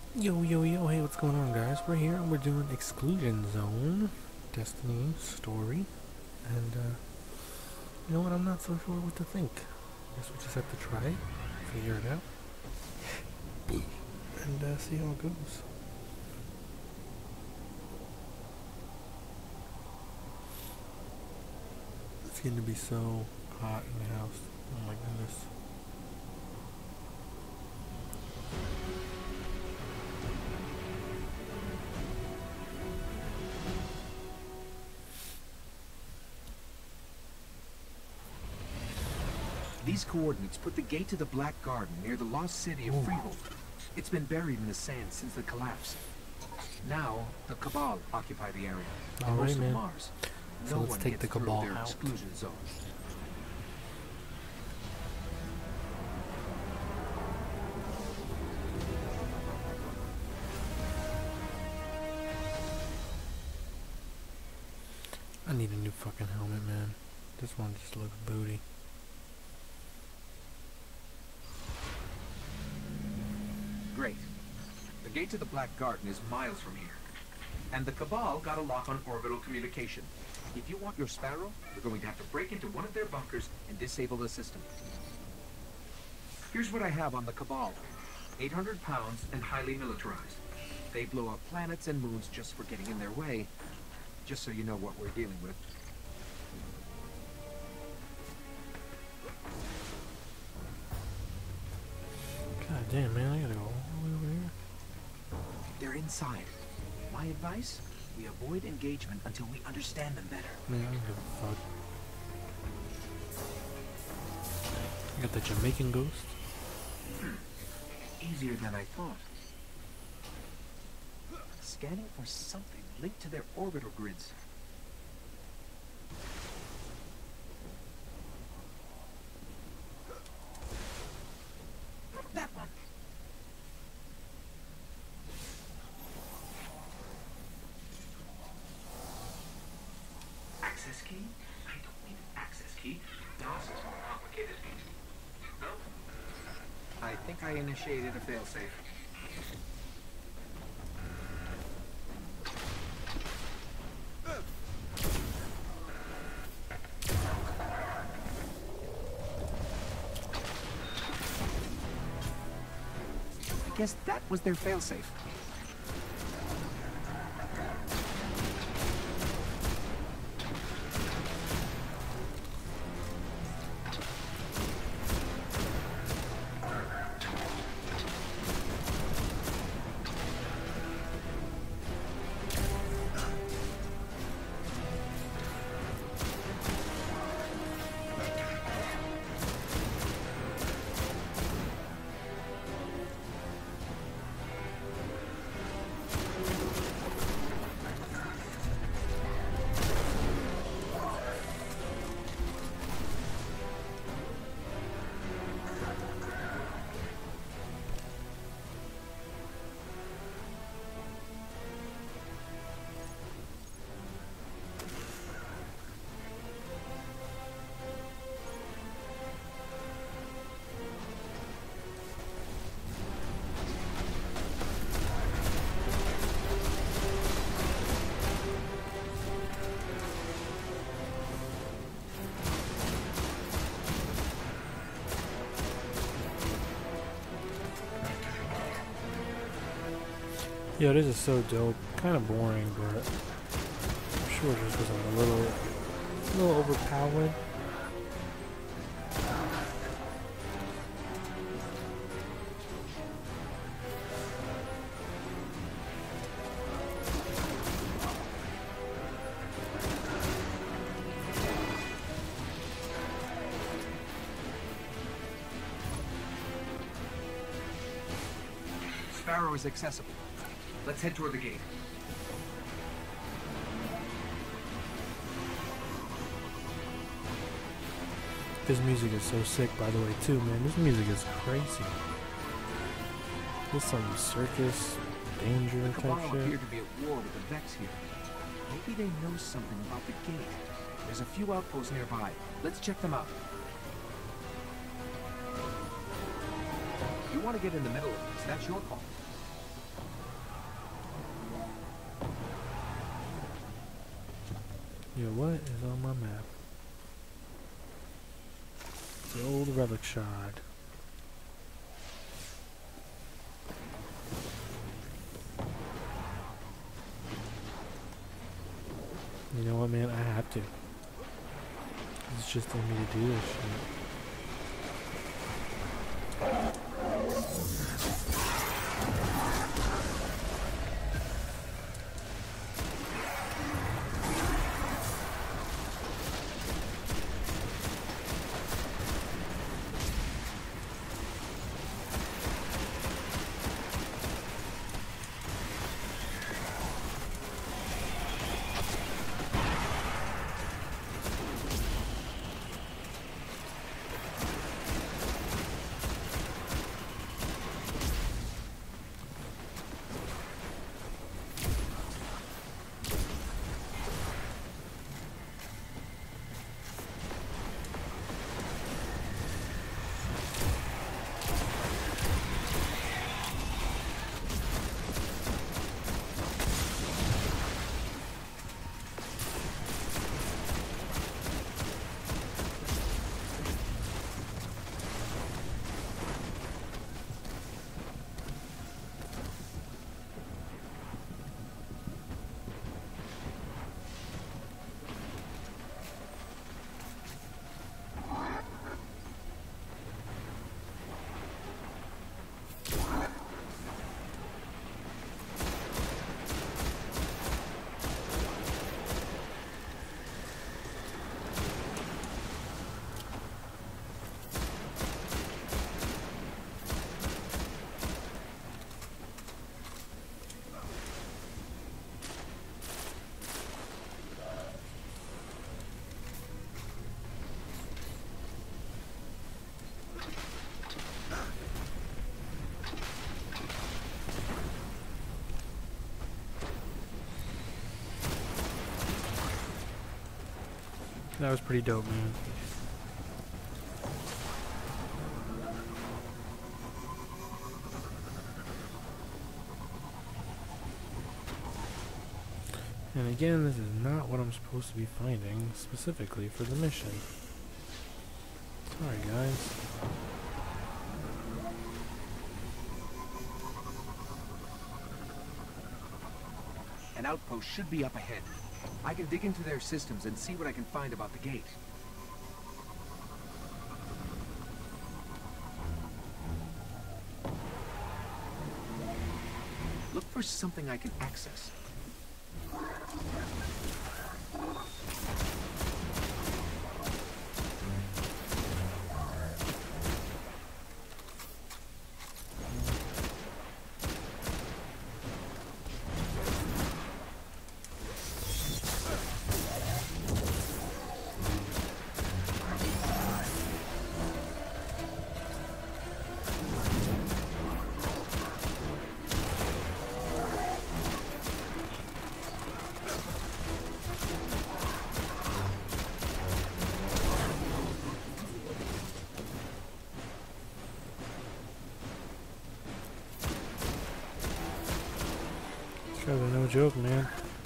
Yo, yo, yo, hey, what's going on, guys? We're here and we're doing Exclusion Zone Destiny story. And, you know what? I'm not so sure what to think. I guess we just have to try it, figure it out, and see how it goes. It's getting to be so hot in the house. Oh my goodness. These coordinates put the gate to the Black Garden near the lost city of Freehold. It's been buried in the sand since the collapse. Now, the Cabal occupy the area, and most of Mars. So No let's one take gets the through Cabal their out. exclusion zone. I need a new fucking helmet, man. This one just looks booty. Great. The gate to the Black Garden is miles from here. And the Cabal got a lock on orbital communication. If you want your Sparrow, you're going to have to break into one of their bunkers and disable the system. Here's what I have on the Cabal. 800 pounds and highly militarized. They blow up planets and moons just for getting in their way. Just so you know what we're dealing with. God damn, man, I gotta go all the way over here. They're inside. My advice? We avoid engagement until we understand them better. Man, I don't give a fuck. I got the Jamaican ghost. Easier than I thought. Scanning for something linked to their orbital grids. That one. Access key? I don't need an access key. DOS is more complicated. No? I think I initiated a failsafe. I guess that was their failsafe. Yo, this is so dope. Kind of boring, but I'm sure this was a little overpowered. Sparrow is accessible. Let's head toward the gate. This music is so sick, by the way, too, man. This music is crazy. This some circus, danger The type Cabal shit. appear to be at war with the Vex here. Maybe they know something about the gate. There's a few outposts nearby. Let's check them out. You want to get in the middle of this, that's your call. Yeah, what is on my map? The old relic shard. You know what, man? I have to. It's just in me to do this shit. That was pretty dope, man. And again, this is not what I'm supposed to be finding specifically for the mission. Sorry, guys. An outpost should be up ahead. I can dig into their systems and see what I can find about the gate. Look for something I can access. These guys are no joke, man.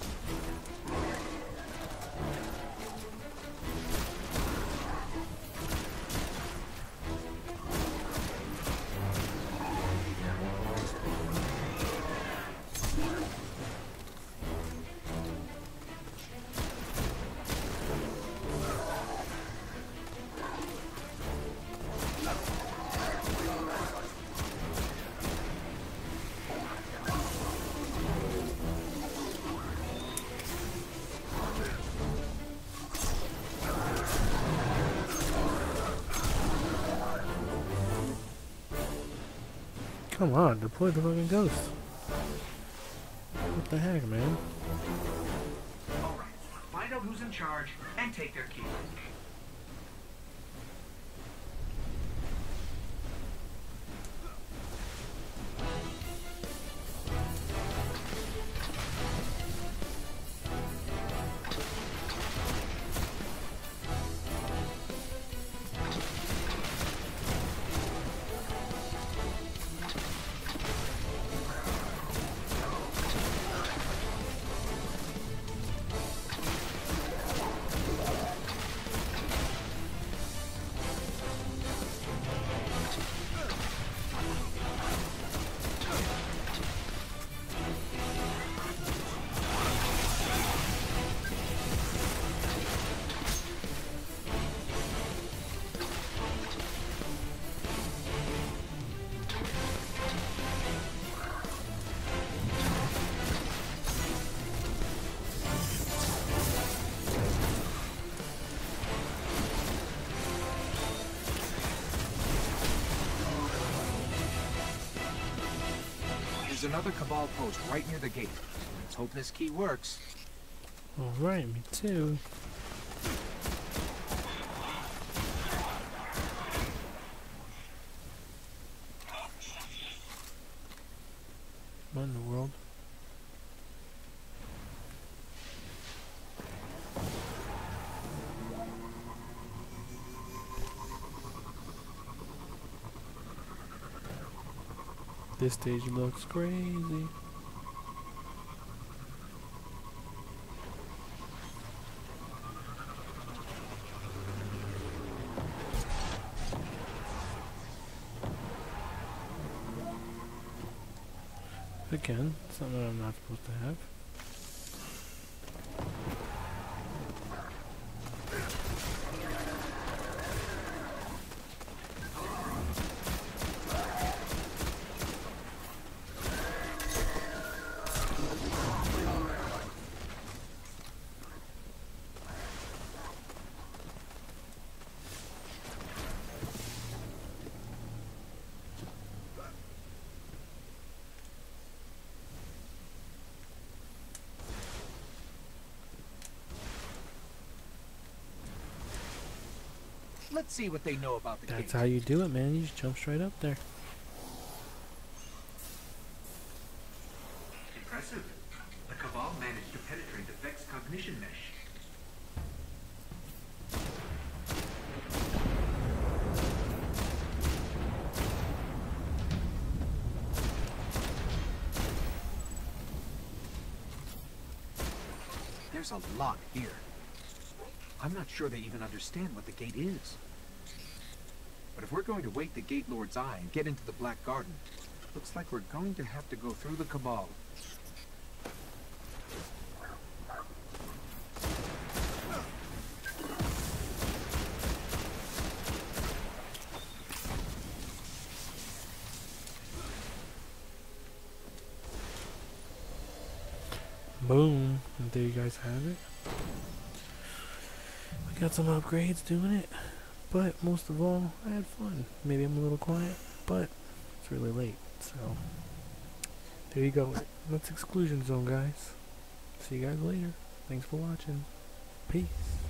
Come on, deploy the fucking ghost. What the heck, man? Alright, find out who's in charge and take their key. There's another Cabal post right near the gate. Let's hope this key works. Alright, me too. What in the world? This stage looks crazy. Again, something that I'm not supposed to have. Let's see what they know about the gate. That's how you do it, man. You just jump straight up there. Impressive. The Cabal managed to penetrate the Vex cognition mesh. There's a lot here. I'm not sure they even understand what the gate is. But if we're going to wake the Gate Lord's eye and get into the Black Garden, looks like we're going to have to go through the Cabal. Boom. And there you guys have it. We got some upgrades doing it. But most of all, I had fun. Maybe I'm a little quiet, but it's really late. So, there you go. That's Exclusion Zone, guys. See you guys later. Thanks for watching. Peace.